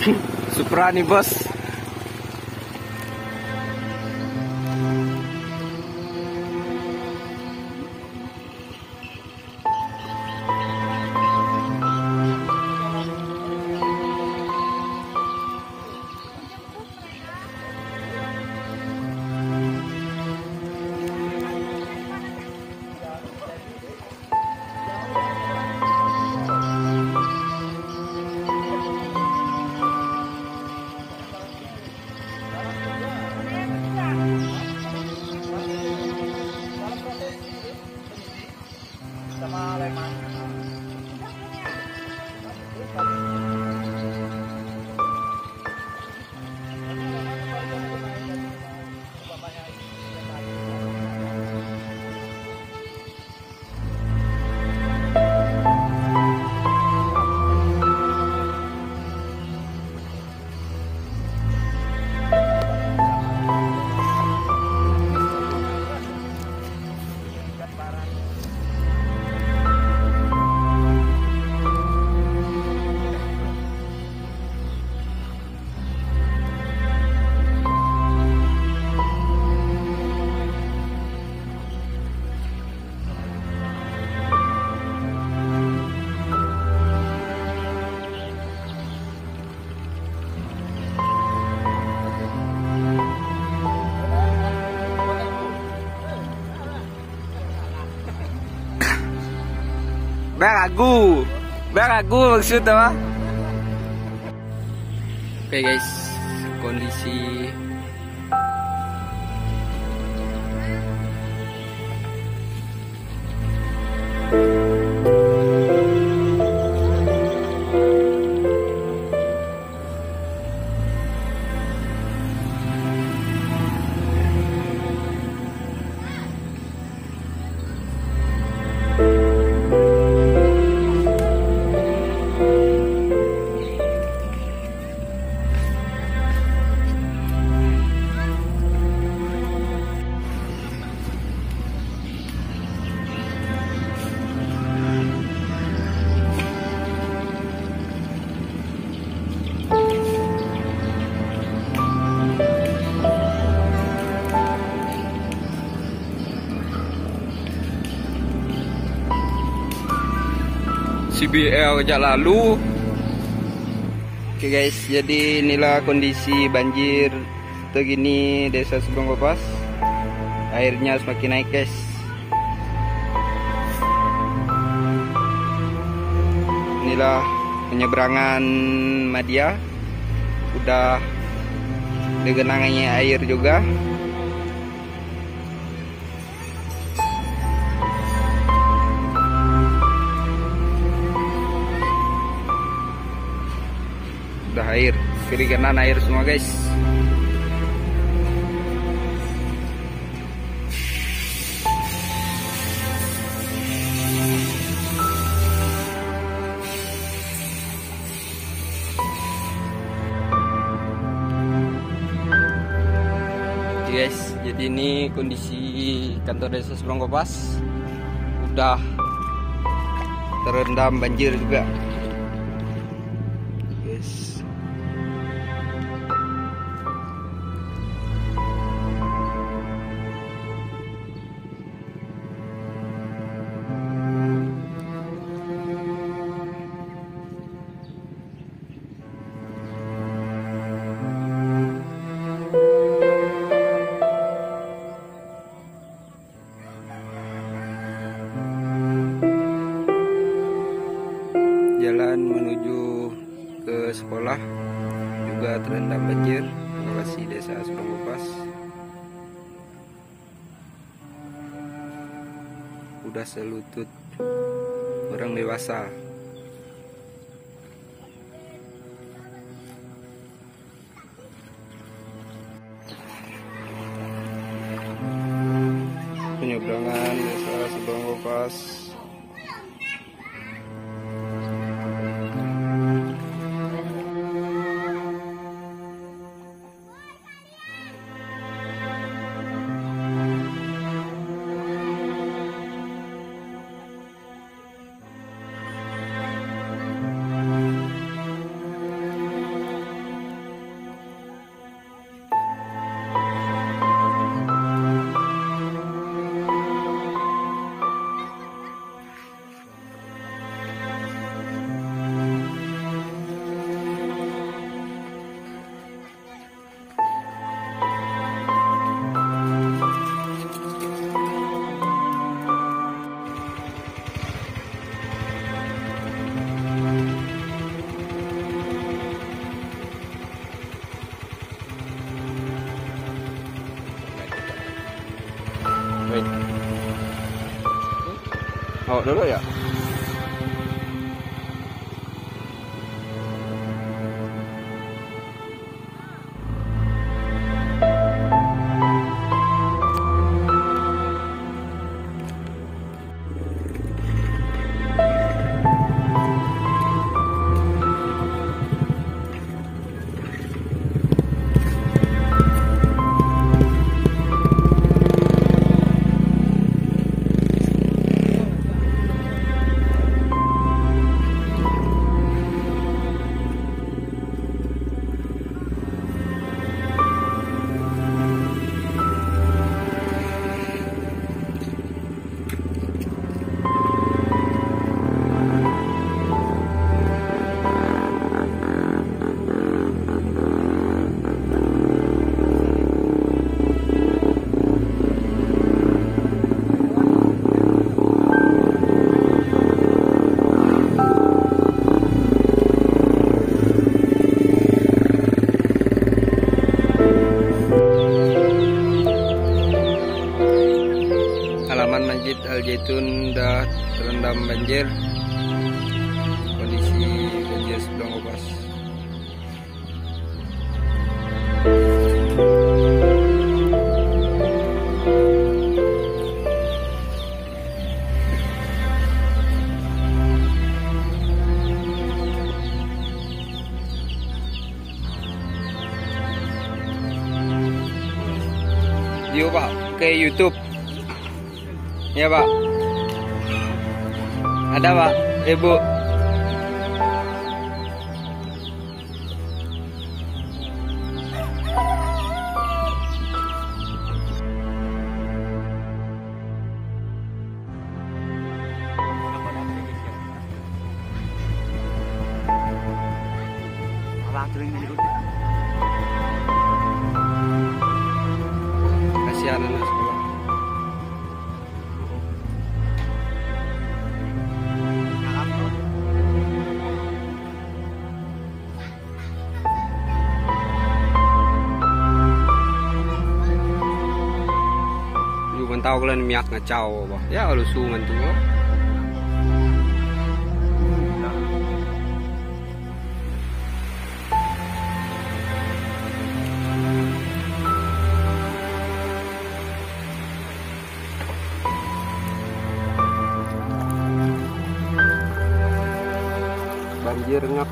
Supra nih bos. Beragu maksudnya apa? Oke guys, kondisi CBL sejak lalu. Oke guys, jadi inilah kondisi banjir terkini Desa Seberang Kopas. Airnya semakin naik guys. Inilah penyeberangan Madia. Udah digenangannya air juga. Udah air, kiri kanan air semua guys. Guys, jadi ini kondisi kantor Desa Seberang Kopas. Udah terendam banjir juga. Guys. Jalan menuju ke sekolah juga terendam banjir. Lokasi Desa Seberang Kopas. Udah selutut orang dewasa. Penyeberangan Desa Seberang Kopas. Oh, dulu ya. Halaman Masjid Al Zaitun udah terendam banjir. Kondisi banjir sebelum kopas. View Pak ke YouTube. Ya Pak. Ada Pak, Ibu. Kasihan anak sekolah. Tahu kalian miak ngacau bah. Ya lu sungan tuh. Banjir ngap.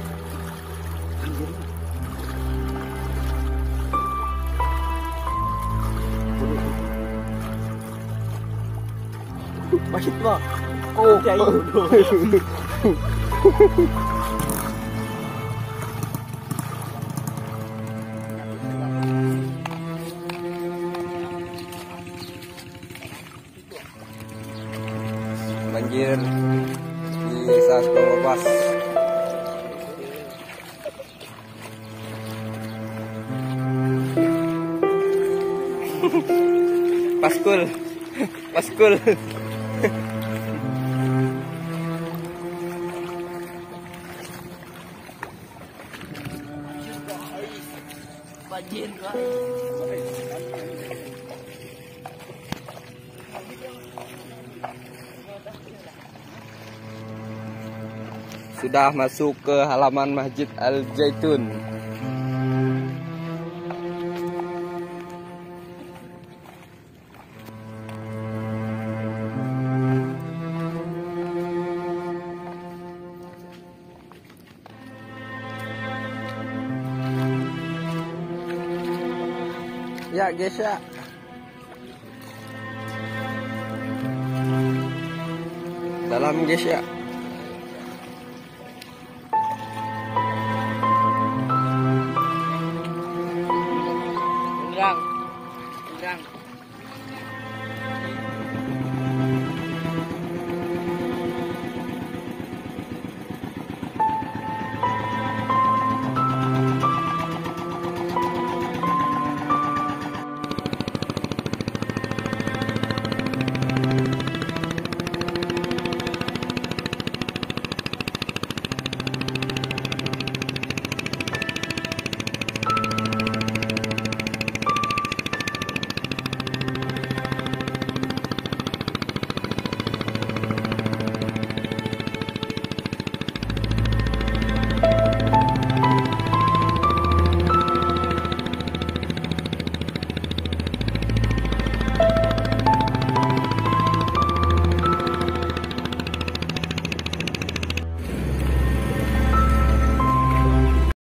Masih tua. Oh, ya banjir di desa sebelum kopas. Paskul. Paskul. banjir kok. Sudah masuk ke halaman Masjid Al Zaitun. Ya guys ya. Dalam guys ya.